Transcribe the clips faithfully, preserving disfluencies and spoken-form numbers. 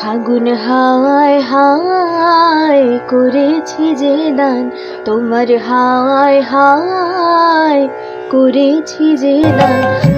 ফাগুন হায় হায় করেছি যে দান, তোমার হায় হায় করেছি যে দান।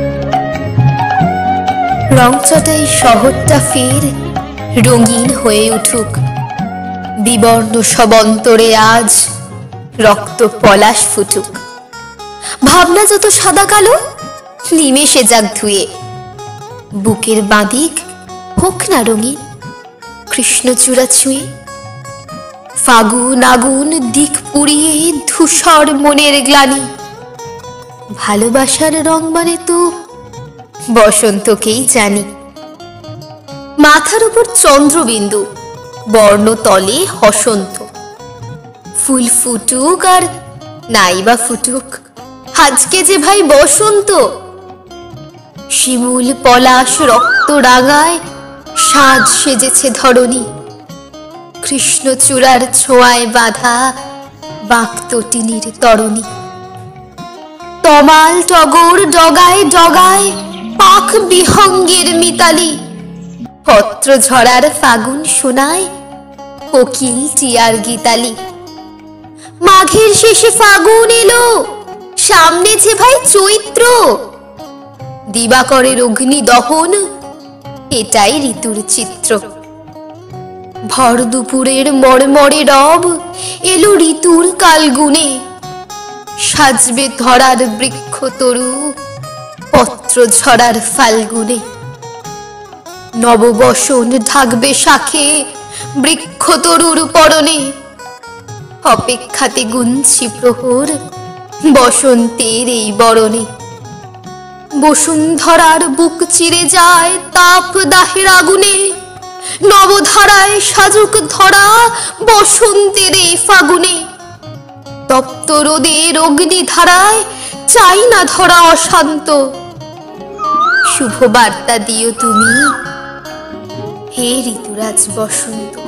রংচটাই শহরটা ফের রঙিন হয়ে উঠুক, বিবর্ণ সব অন্তরে আজ রক্ত পলাশ ফুটুক। ভাবনা যত সাদা কালো নিমেষে যাক ধুয়ে, বুকের বাঁদিক হোক না রঙিন কৃষ্ণচূড়া ছুঁয়ে। ফাগুন আগুন দিক পুড়িয়ে ধূসর মনের গ্লানি, ভালোবাসার রং মানে তো বসন্তকেই জানি। মাথার উপর চন্দ্রবিন্দু, বর্ণতলে হসন্ত, ফুল ফুটুক আর নাইবা ফুটুক, আজকে যে ভাই বসন্ত। শিমুল পলাশ রক্ত রাঙায় সাজ সেজেছে ধরণী, কৃষ্ণচূড়ার ছোঁয়ায় বাঁধা বাঁকতটিনীর তরণী। তমাল টগর ডগায় ডগায় পাখ বিহঙ্গের মিতালি, পত্র ঝরার ফাগুন শোনায় কোকিল টিয়ার গীতালি। মাঘের শেষে ফাগুন এলো, সামনে যে ভাই চৈত্র, দিবাকরের অগ্নি দহন এটাই ঋতুর চিত্র। ভর দুপুরের মরমরে রব এলো ঋতুর কালগুনে, সাজবে ধরার বৃক্ষ তরু পত্র ঝরার ফাল্গুনে। নববসন ঢাকবে শাখে বৃক্ষ তরুর পরনে, অপেক্ষাতে গুনছি প্রহর বসন্তের এই বরণে। বসুন্ধরার বুক চিরে যায় তাপ দাহের আগুনে, নবধারায় সাজুক ধরা বসন্তের এই ফাগুনে। তপ্ত রোদের অগ্নিধারায় চাই না ধরা অশান্ত, শুভ বার্তা দিও তুমি হে ঋতুরাজ বসন্ত।